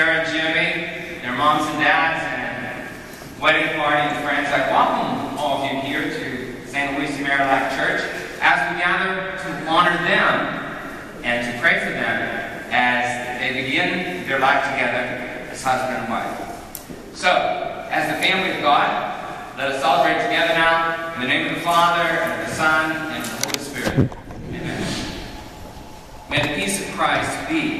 Sarah and Jimmy, their moms and dads, and wedding party and friends. I welcome all of you here to St. Louis Marillac Church as we gather to honor them and to pray for them as they begin their life together as husband and wife. So, as the family of God, let us celebrate together now in the name of the Father, and of the Son, and of the Holy Spirit. Amen. May the peace of Christ be